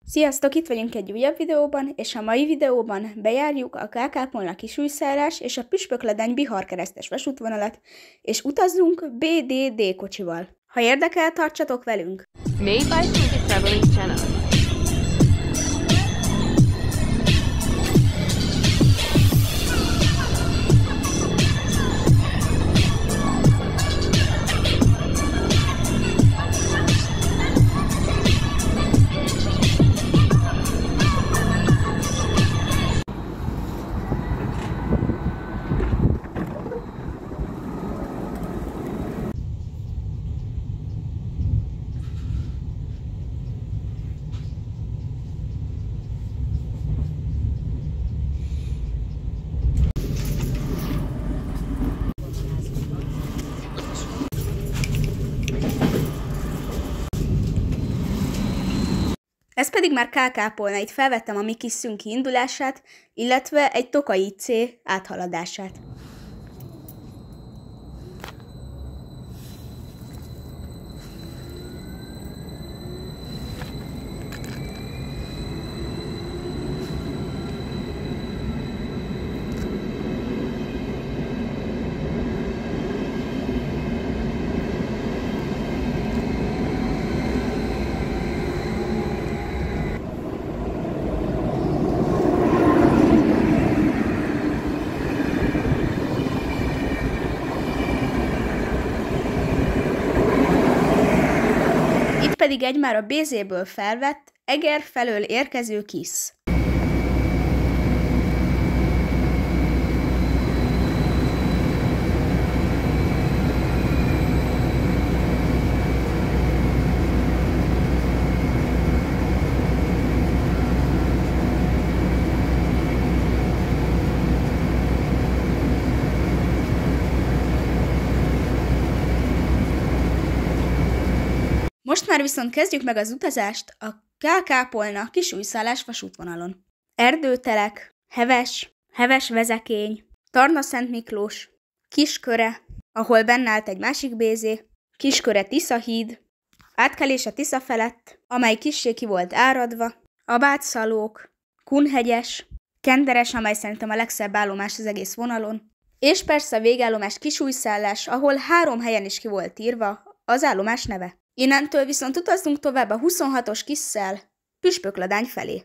Sziasztok, itt vagyunk egy újabb videóban, és a mai videóban bejárjuk a KK-Polna kisújszállás és a Püspökladany Bihar-keresztes vasútvonalat, és utazzunk BDD kocsival. Ha érdekel, tartsatok velünk! Made by Ticket Traveling Channel. Ez pedig már KK-Polna, itt felvettem a mi kis szünki indulását, illetve egy Tokai C áthaladását. Pedig egy már a BZ-ből felvett, Eger felől érkező KISZ. Most már viszont kezdjük meg az utazást a KK-Polna kisújszállás vasútvonalon. Erdőtelek, Heves vezekény, Tarna-Szent Miklós, Kisköre, ahol benne állt egy másik BZ, Kisköre Tiszahíd, átkelés a Tisza felett, amely kissé ki volt áradva, Abátszalók, Kunhegyes, Kenderes, amely szerintem a legszebb állomás az egész vonalon, és persze a végállomás kisújszállás, ahol 3 helyen is ki volt írva az állomás neve. Innentől viszont utazzunk tovább a 26-os KISZ-szel Püspökladany felé.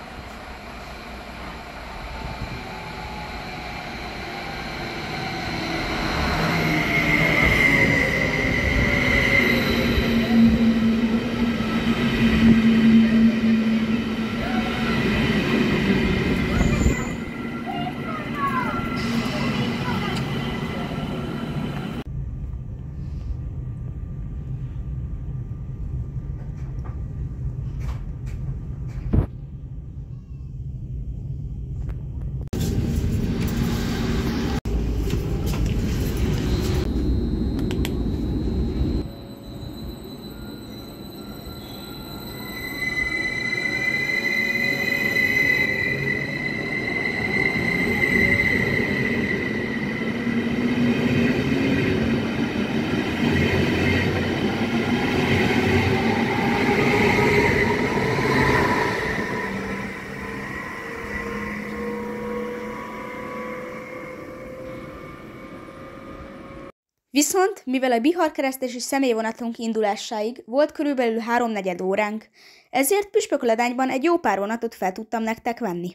Viszont, mivel a Bihar-keresztes és személyvonatunk indulásáig volt körülbelül 3/4 óránk, ezért Püspökladányban egy jó pár vonatot fel tudtam nektek venni.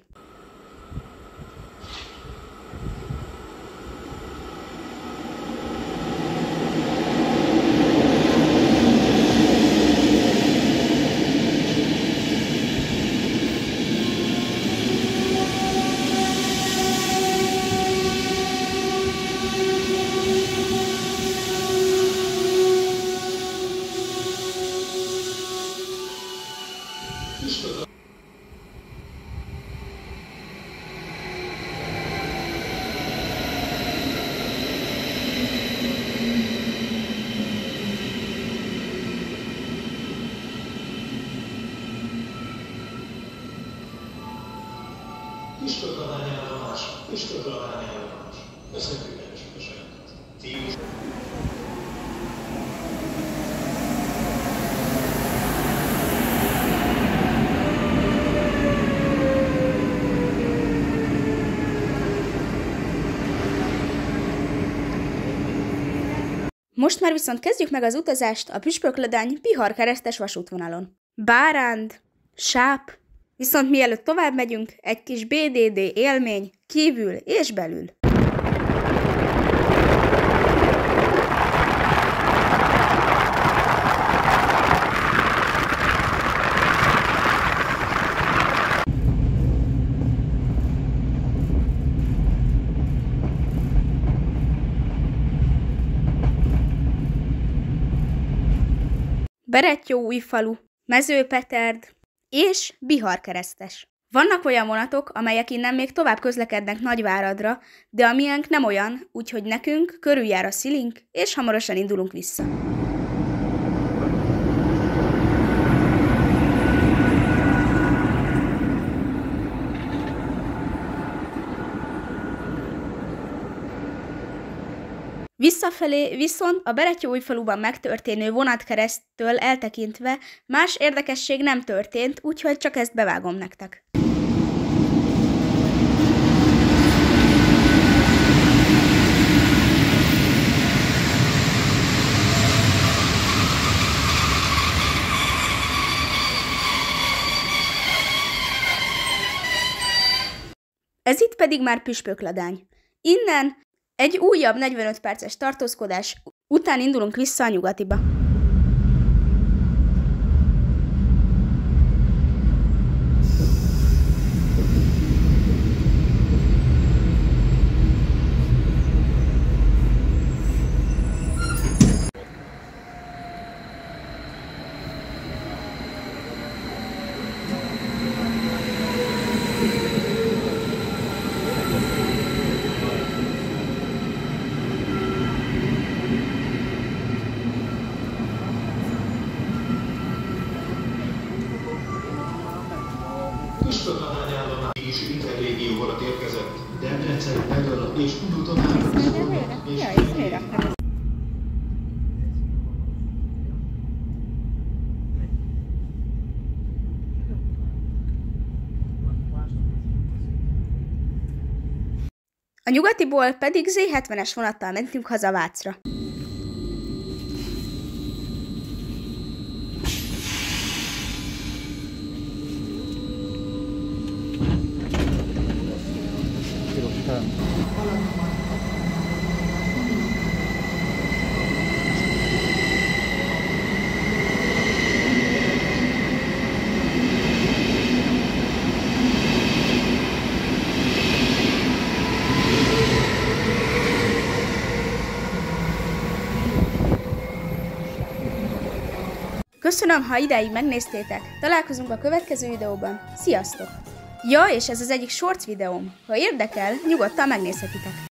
Püspökladany állomás, Püspökladany állomás. Összefüggés a sajátot. Típus. Most már viszont kezdjük meg az utazást a Püspökladány-Bihar keresztes vasútvonalon. Báránd, sáp, viszont mielőtt tovább megyünk, egy kis BDD élmény kívül és belül. Berettyóújfalu, Mezőpeterd és Bihar keresztes. Vannak olyan vonatok, amelyek innen még tovább közlekednek Nagyváradra, de a miénk nem olyan, úgyhogy nekünk körüljár a szilink, és hamarosan indulunk vissza. Visszafelé viszont a Berettyóújfaluban megtörténő vonatkereszttől eltekintve más érdekesség nem történt, úgyhogy csak ezt bevágom nektek. Ez itt pedig már Püspökladány. Innen egy újabb 45 perces tartózkodás után indulunk vissza a Nyugatiba. Püspökladány állomás is interrégió vonatot érkezett. Debrecen, Medora és Újton áll. A Nyugatiból pedig Z70-es vonattal mentünk haza Vácra. Köszönöm, ha ideig megnéztétek, találkozunk a következő videóban, sziasztok! Ja, és ez az egyik shorts videóm, ha érdekel, nyugodtan megnézhetitek.